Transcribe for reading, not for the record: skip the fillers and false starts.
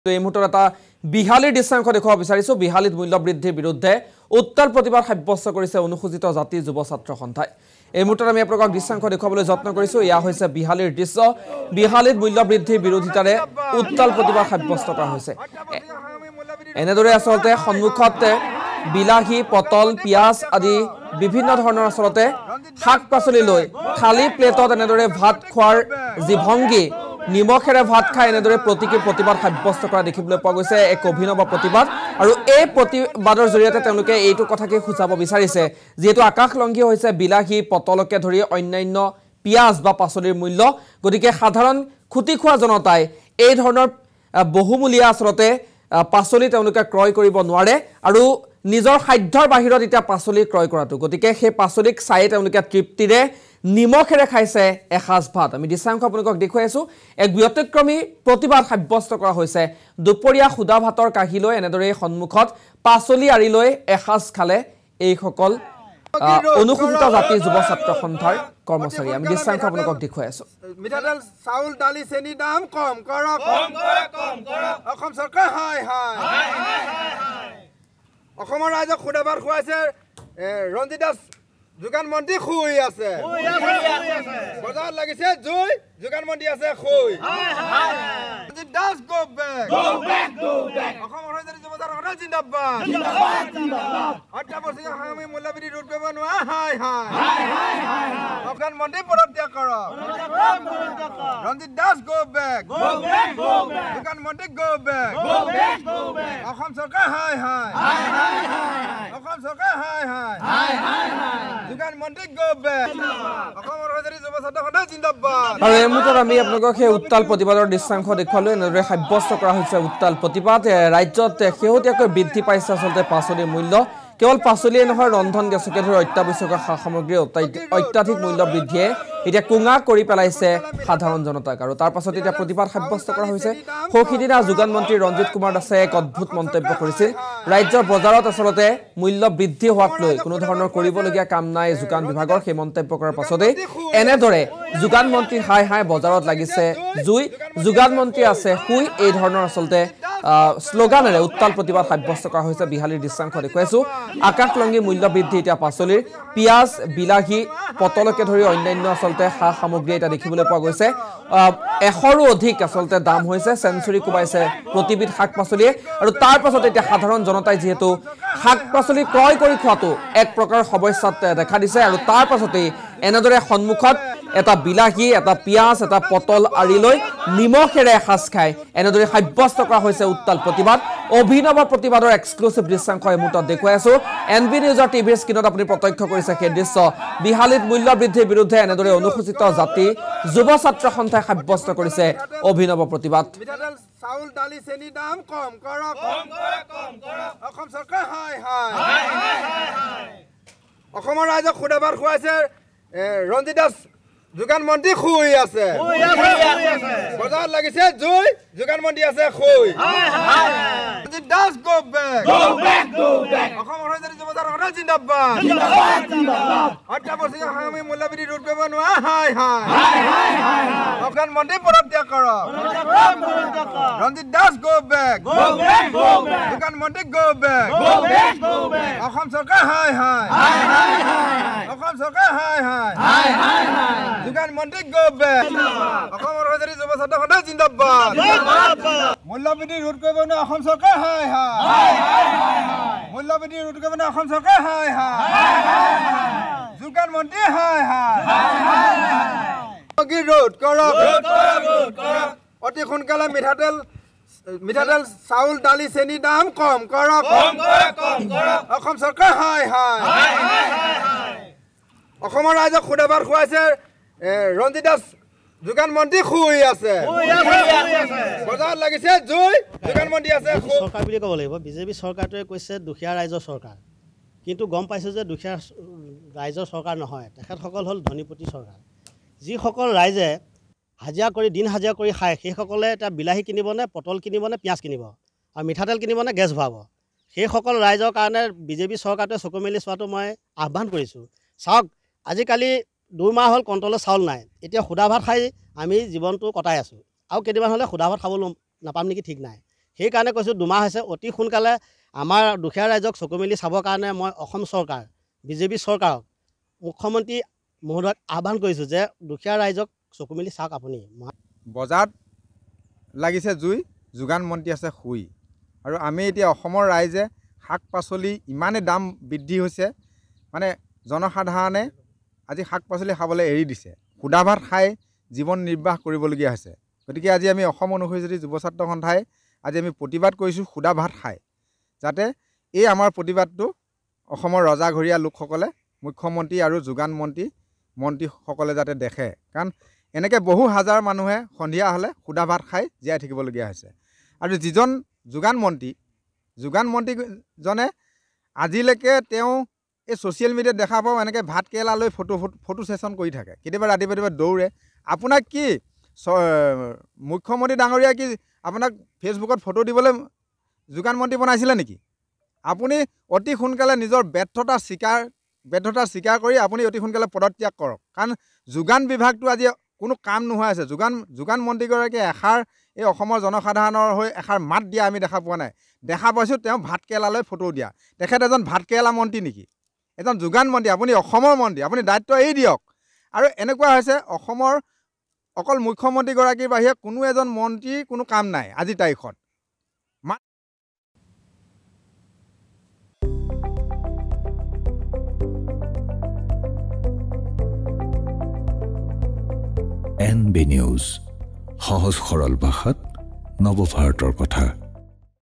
এই মুহূৰ্তত এটা বিহালীৰ দৃশ্যাংশ দেখুৱাব বিচাৰিছো। বিহালীত মূল্য বৃদ্ধিৰ বিৰুদ্ধে উত্তাল প্ৰতিবাদ সাব্যস্ত কৰিছে অনুসূচিত জাতি যুৱ ছাত্ৰ সন্থাই। এই মুহূৰ্তত আমি আপোনালোকক দৃশ্যাংশ দেখুৱাবলৈ যত্ন কৰিছো। এয়া হৈছে বিহালীৰ দৃশ্য। বিহালীত মূল্য বৃদ্ধিৰ বিৰোধিতাৰে উত্তাল প্ৰতিবাদ সাব্যস্ত কৰা হৈছে। এনেদৰে আচলতে সন্মুখত বিলাহী, পটল, পিয়াজ আদি বিভিন্ন ধৰণৰ আচলতে শাক পাচলি লৈ খালী প্লেটত এনেদৰে ভাত খোৱাৰ যি ভংগী, নিমখেৰে ভাত খাই এনেদৰে প্ৰতিবাদ সাব্যস্ত কৰা দেখিবলৈ পোৱা গৈছে। এক অভিনৱ প্ৰতিবাদ আৰু এই প্ৰতিবাদৰ জৰিয়তে তেওঁলোকে এইটো কথাকে সূচাব বিচাৰিছে, যিহেতু আকাশলংঘী হৈছে বিলাহী, পটলকে ধৰি অন্যান্য পিয়াজ বা পাচলিৰ মূল্য। গতিকে সাধাৰণ খুটি খোৱা জনতাই এই ধৰণৰ বহুমূলীয়া আচলতে পাচলি তেওঁলোকে ক্ৰয় কৰিব নোৱাৰে আৰু নিজৰ সাধ্যৰ বাহিৰত এতিয়া পাচলি ক্ৰয় কৰাটো। গতিকে সেই পাচলিক চাই তেওঁলোকে তৃপ্তিৰে নিমখেৰে খাইছে এসাঁজ ভাত। আমি দৃশ্যাংশ আপোনালোকক দেখুৱাই আছো। এক ব্যতিক্ৰমী প্ৰতিবাদ সাব্যস্ত কৰা হৈছে। দুপৰীয়া সুদা ভাতৰ কাঁহী লৈ এনেদৰে সন্মুখত পাচলি আৰি লৈ এসাঁজ খালে এইসকল অনুসূচিত জাতি যুৱ ছাত্ৰ সন্থাৰ কৰ্মচাৰী। আমি দৃশ্যাংশ আপোনালোকক দেখুৱাই আছো। মিঠাতেল, চাউল, দালি, চেনি দাম কম কৰক। অসম চৰকাৰ হাই হাই। অসমৰ ৰাইজক সুদাভাত খুৱাইছে ৰঞ্জিত দাস যোগান মন্ত্ৰী শুই আছে। বজাৰত লাগিছে জুই, যোগান মন্ত্ৰী আছে শুই। Ranjit Das go back. অসমৰ ৰাইজৰ যুৱচাৰ জিন্দাবাদ। অত্যাৱশ্যকীয় সামগ্ৰী মূল্যবৃদ্ধি ৰোধ কৰিব নোৱাৰা হাই হাই। যোগান মন্ত্ৰী পদত্যাগ কৰক। Ranjit Das go back. যোগান মন্ত্ৰী গো বেক। অসম চৰকাৰ হাই হাই। অসম চৰকাৰ হাই হাই। যোগান মন্ত্ৰী গো বেক। অসমৰ ৰাইজৰ যুৱ ছাত্ৰ সন্থা জিন্দাবাদ। আৰু এই মুহূৰ্তত আমি আপোনালোকক সেই উত্তাল প্ৰতিবাদৰ দৃশ্যাংশ দেখুৱালো। এনেদৰে সাব্যস্ত কৰা হৈছে উত্তাল প্ৰতিবাদ। ৰাজ্যত শেহতীয়াকৈ বৃদ্ধি পাইছে আচলতে পাচলিৰ মূল্য। কেৱল পাচলিয়ে নহয়, ৰন্ধন গেছকে ধৰি অত্যাৱশ্যকীয় সা সামগ্ৰীৰ অত্যাধিক মূল্য বৃদ্ধিয়ে এতিয়া কুঙা কৰি পেলাইছে সাধাৰণ জনতাক। আৰু তাৰ পাছত এতিয়া প্ৰতিবাদ সাব্যস্ত কৰা হৈছে। সৌসিদিনা যোগান মন্ত্ৰী ৰঞ্জিত কুমাৰ দাসে এক অদ্ভুত মন্তব্য কৰিছিল। ৰাজ্যৰ বজাৰত আচলতে মূল্য বৃদ্ধি হোৱাক লৈ কোনো ধৰণৰ কৰিবলগীয়া কাম নাই যোগান বিভাগৰ। সেই মন্তব্য কৰাৰ পাছতেই এনেদৰে যোগান মন্ত্ৰী হাই হাই, বজাৰত লাগিছে জুই, যোগান মন্ত্ৰী আছে শুই, এই ধৰণৰ আচলতে শ্লোগানেৰে উত্তাল প্ৰতিবাদ সাব্যস্ত কৰা হৈছে। বিহালীৰ দৃশ্যাংশ দেখুৱাইছো। আকাশলংঘী মূল্য বৃদ্ধি এতিয়া পাচলিৰ, পিয়াজ, বিলাহী, পটলকে ধৰি অন্যান্য আচলতে সা সামগ্ৰী এটা দেখিবলৈ পোৱা গৈছে। 100ৰো অধিক আচলতে দাম হৈছে, চেঞ্চুৰী কোবাইছে প্ৰতিবিধ শাক পাচলিয়ে। আৰু তাৰ পাছত এতিয়া সাধাৰণ জনতাই যিহেতু শাক পাচলি ক্ৰয় কৰি খোৱাটো এক প্ৰকাৰ সমস্যাত দেখা দিছে। আৰু তাৰ পাছতেই এনেদৰে সন্মুখত এটা বিলাহী, এটা পিয়াজ, এটা পটল আৰি লৈ নিমখেৰে এসাঁজ খাই এনেদৰে সাব্যস্ত কৰা হৈছে উত্তাল প্ৰতিবাদ। অভিনৱ প্ৰতিবাদৰ এক্সক্লুচিভ দৃশ্যাংশ এই মুহূৰ্তত দেখুৱাই আছো। NB নিউজৰ টিভিৰ স্ক্ৰীণত আপুনি প্ৰত্যক্ষ কৰিছে সেই দৃশ্য। বিহালীত মূল্য বৃদ্ধিৰ বিৰুদ্ধে এনেদৰে অনুসূচিত জাতি যুৱ ছাত্ৰ সন্থাই সাব্যস্ত কৰিছে অভিনৱ প্ৰতিবাদ। মিঠাতেল, চাউল, দালি, চেনি দাম কম কৰক। অসম চৰকাৰ হাই হাই। অসমৰ ৰাইজক সুদাভাত খুৱাইছে ৰঞ্জিত দাস যোগান মন্ত্ৰী শুই আছে। বজাৰত লাগিছে জুই, যোগান মন্ত্ৰী আছে শুই। Ranjit Das go back. অসমৰ ৰাইজৰ যুৱচাৰ সন্থা জিন্দাবাদ। অত্যাৱশ্যকীয় সামগ্ৰী মূল্যবৃদ্ধি ৰোধ কৰিব নোৱাৰা হাই হাই। যোগান মন্ত্ৰী পদত্যাগ কৰক। Ranjit Das go back. যোগান মন্ত্ৰী গো বেক। অসম চৰকাৰ হাই হাই। অসম চৰকাৰ হাই হাই। যোগান মন্ত্ৰী গো বেক। অসমৰ ৰাইজৰ যুৱ ছাত্ৰ সন্থা জিন্দাবাদ। মূল্যবৃদ্ধি ৰোধ কৰিব নোৱাৰা অসম চৰকাৰ হাই হাই। মূল্যবৃদ্ধি ৰোধ কৰিব নোৱাৰা অসম চৰকাৰ হাই হাই। যোগান মন্ত্ৰী হাই হাই। ৰোধ কৰক। অতি সোনকালে মিঠাতেল, চাউল, দালি, চেনি দাম কম কৰক। অসম চৰকাৰ হাই হাই। অসমৰ ৰাইজক সুদাভাত খুৱাইছে ৰঞ্জিত দাস যোগান মন্ত্ৰী শুই আছে। বজাৰত লাগিছে জুই, যোগান মন্ত্ৰী আছে চৰকাৰ বুলি ক'ব লাগিব। বিজেপি চৰকাৰটোৱে কৈছে দুখীয়া ৰাইজৰ চৰকাৰ, কিন্তু গম পাইছোঁ যে দুখীয়া ৰাইজৰ চৰকাৰ নহয়, তেখেতসকল হ'ল ধনীপতি চৰকাৰ। যিসকল ৰাইজে হাজিৰা কৰি দিন হাজিৰা কৰি খায় সেইসকলে এতিয়া বিলাহী কিনিবনে, পটল কিনিবনে, পিঁয়াজ কিনিব আৰু মিঠাতেল কিনিবনে, গেছ ভৰাব। সেইসকল ৰাইজৰ কাৰণে বিজেপি চৰকাৰটোৱে চকু মেলি চোৱাটো মই আহ্বান কৰিছোঁ। চাওক, আজিকালি 2 মাহ হ'ল কণ্ট্ৰলৰ চাউল নাই, এতিয়া সুদা ভাত খাই আমি জীৱনটো কটাই আছোঁ। আৰু কেইদিনমান হ'লে সুদা ভাত খাবলৈ নাপাম নেকি ঠিক নাই। সেইকাৰণে কৈছোঁ 2 মাহ হৈছে অতি সোনকালে আমাৰ দুখীয়া ৰাইজক চকু মেলি চাবৰ কাৰণে মই অসম চৰকাৰ বিজেপি চৰকাৰক মুখ্যমন্ত্ৰী মহোদয়ক আহ্বান কৰিছোঁ যে দুখীয়া ৰাইজক চকু মেলি চাওক আপুনি। বজাৰত লাগিছে জুই, যোগান মন্ত্ৰী আছে শুই। আৰু আমি এতিয়া অসমৰ ৰাইজে শাক পাচলি ইমানেই দাম বৃদ্ধি হৈছে, মানে জনসাধাৰণে আজি শাক পাচলি খাবলৈ এৰি দিছে, সুদা ভাত খাই জীৱন নিৰ্বাহ কৰিবলগীয়া হৈছে। গতিকে আজি আমি অসম অনুসৰি যদি যুৱ ছাত্ৰ সন্থাই আজি আমি প্ৰতিবাদ কৰিছোঁ সুদা ভাত খাই, যাতে এই আমাৰ প্ৰতিবাদটো অসমৰ ৰজাঘৰীয়া লোকসকলে, মুখ্যমন্ত্ৰী আৰু যোগান মন্ত্ৰীসকলে যাতে দেখে। কাৰণ এনেকৈ বহু হাজাৰ মানুহে সন্ধিয়া হ'লে সুদা ভাত খাই জীয়াই থাকিবলগীয়া হৈছে। আৰু যিজন যোগান মন্ত্ৰীজনে আজিলৈকে তেওঁ এই ছ'চিয়েল মিডিয়াত দেখা পাওঁ এনেকৈ ভাত কেৰেলা লৈ ফটো ছেশ্যন কৰি থাকে, কেতিয়াবা ৰাতিপুৱা দৌৰে। আপোনাক কি মুখ্যমন্ত্ৰী ডাঙৰীয়া কি আপোনাক ফেচবুকত ফটো দিবলৈ যোগান মন্ত্ৰী বনাইছিলে নেকি? আপুনি অতি সোনকালে নিজৰ ব্যৰ্থতা স্বীকাৰ কৰি আপুনি অতি সোনকালে পদত্যাগ কৰক। কাৰণ যোগান বিভাগটো আজি কোনো কাম নোহোৱা হৈছে। যোগান মন্ত্ৰীগৰাকীয়ে এষাৰ এই অসমৰ জনসাধাৰণৰ হৈ এষাৰ মাত দিয়া আমি দেখা পোৱা নাই। দেখা পাইছোঁ তেওঁ ভাত কেৰেলালৈ ফটো দিয়া। তেখেত এজন ভাত কেৰেলা মন্ত্ৰী নেকি? এজন যোগান মন্ত্ৰী, আপুনি অসমৰ মন্ত্ৰী, আপুনি দায়িত্ব এৰি দিয়ক। আৰু এনেকুৱা হৈছে অসমৰ অকল মুখ্যমন্ত্ৰীগৰাকীৰ বাহিৰে কোনো এজন মন্ত্ৰীৰ কোনো কাম নাই আজিৰ তাৰিখত। NB নিউজ, সহজ সৰল ভাষাত নৱভাৰতৰ কথা।